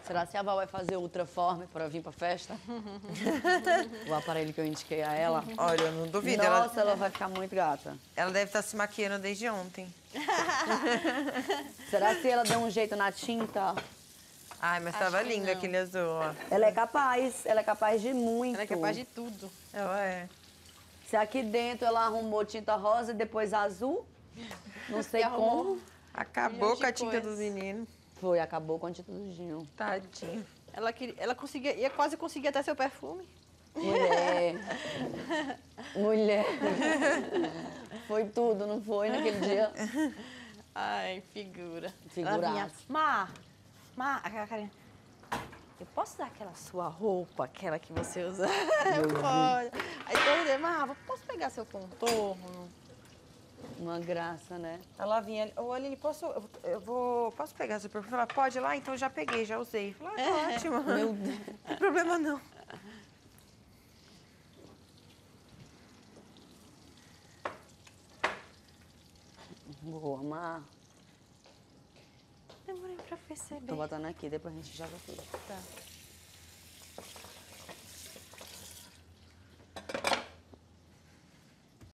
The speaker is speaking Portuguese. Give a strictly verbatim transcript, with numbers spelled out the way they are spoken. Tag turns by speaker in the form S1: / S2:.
S1: Será que a Val vai fazer Ultraform para vir pra festa? O aparelho que eu indiquei a ela.
S2: Olha, eu não duvido.
S1: Nossa,
S2: ela...
S1: ela vai ficar muito gata.
S2: Ela deve estar se maquiando desde ontem.
S1: Será que ela deu um jeito na tinta?
S2: Ai, mas
S3: Acho
S2: tava
S3: que
S2: lindo
S3: não.
S2: aquele azul, ó.
S1: Ela é capaz, ela é capaz de muito.
S3: Ela é capaz de tudo.
S2: Ela é.
S1: Se aqui dentro ela arrumou tinta rosa e depois azul, não sei
S3: arrumou.
S1: como.
S2: Acabou
S3: Milhões de
S2: com a tinta
S3: coisas.
S2: dos meninos.
S1: Foi, acabou com a tinta do Gil.
S2: Tadinho.
S3: Ela, queria, ela conseguia, ia quase conseguir até seu perfume.
S1: Mulher. Mulher. Foi tudo, não foi naquele dia?
S3: Ai, figura.
S1: Figuraça.
S3: Ela vinha, Mar, Mar, aquela carinha. Eu posso dar aquela sua roupa, aquela que você usa? Eu posso. Aí todo dia, Mar, posso pegar seu contorno?
S1: Uma graça, né?
S2: Ela vinha, ô Aline, posso, eu, eu vou, posso pegar seu perfume? Ela, pode ir lá? Então eu já peguei, já usei. Falei, ah, ótimo.
S1: Meu Deus.
S2: Não tem problema não.
S1: Vou amar.
S3: Demorei pra perceber.
S1: Tô botando aqui, depois a gente joga tudo.
S3: Tá.